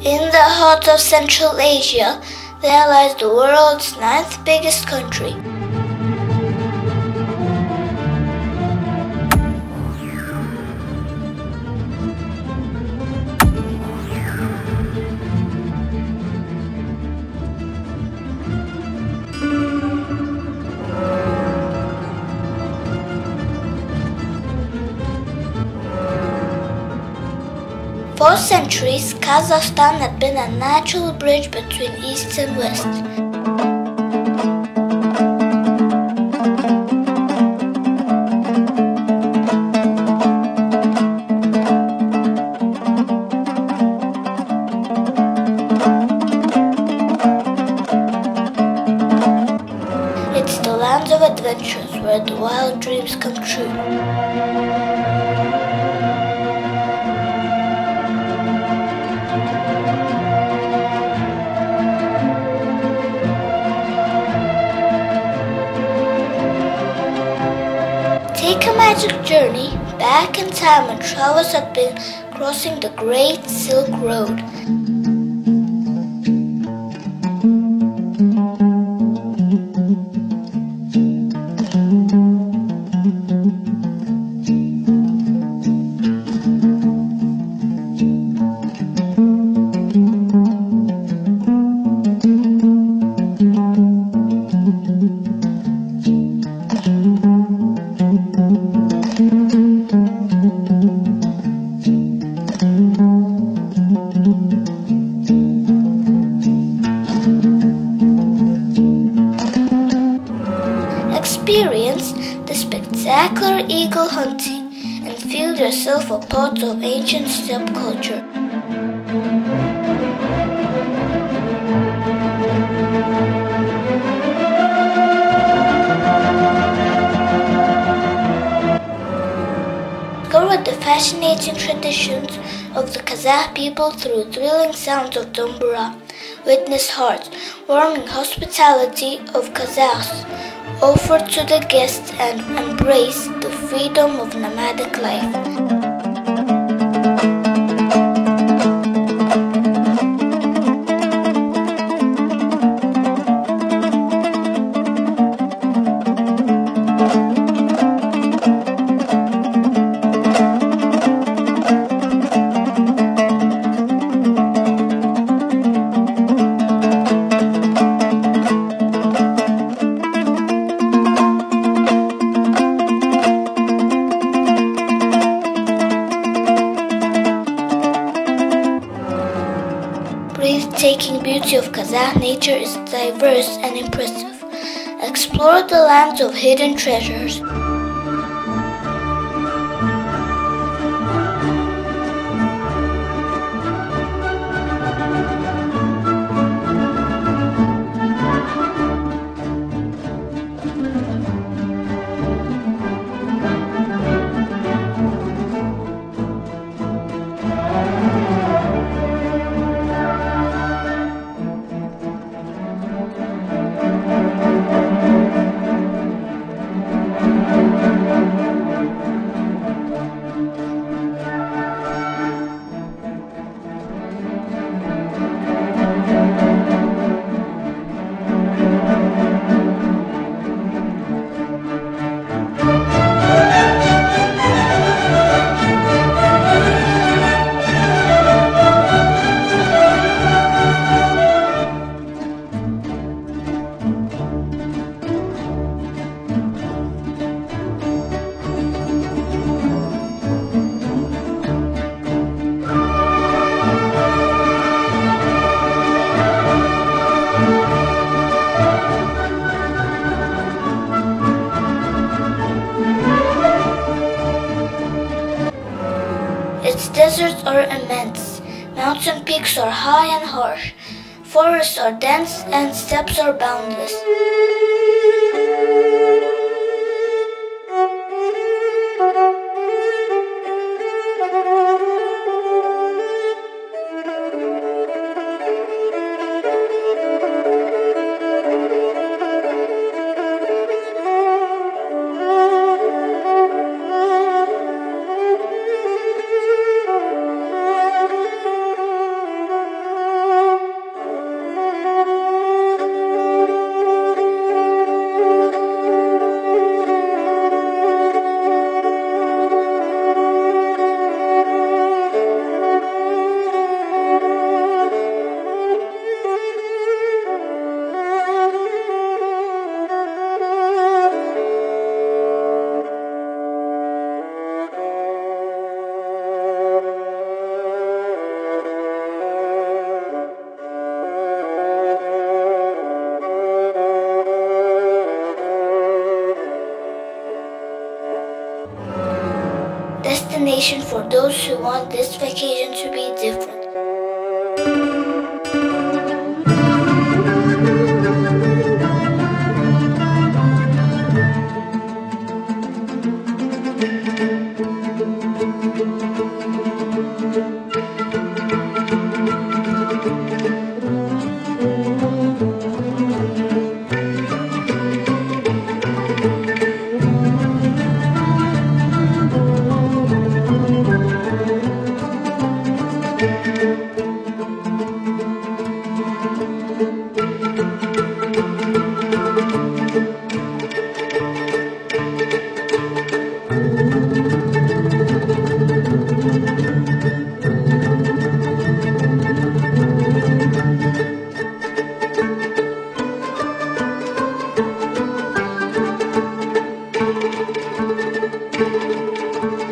In the heart of Central Asia, there lies the world's ninth biggest country. For centuries, Kazakhstan had been a natural bridge between East and West. It's the land of adventures where the wild dreams come true. Take a magic journey back in time when travelers had been crossing the Great Silk Road. Experience the spectacular eagle hunting and feel yourself a part of ancient steppe culture. Discover the fascinating traditions of the Kazakh people through thrilling sounds of tambura. Witness heart-warming hospitality of Kazakhs offered to the guests and embrace the freedom of nomadic life. Breathtaking beauty of Kazakh nature is diverse and impressive. Explore the lands of hidden treasures. Its deserts are immense, mountain peaks are high and harsh, forests are dense and steppes are boundless. invitation for those who want this vacation to be different.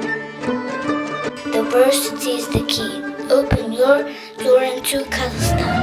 Diversity is the key. Open your door into Kazakhstan.